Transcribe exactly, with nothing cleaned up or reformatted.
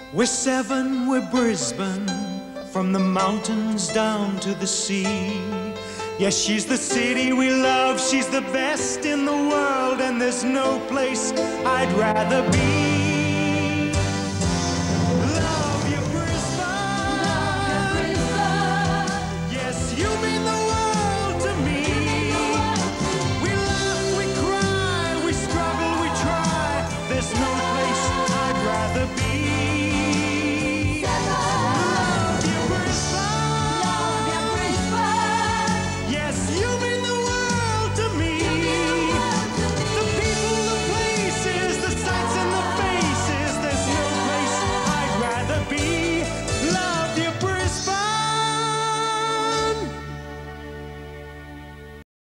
We're seven, we're Brisbane, from the mountains down to the sea. Yes, she's the city we love, she's the best in the world, and there's no place I'd rather be.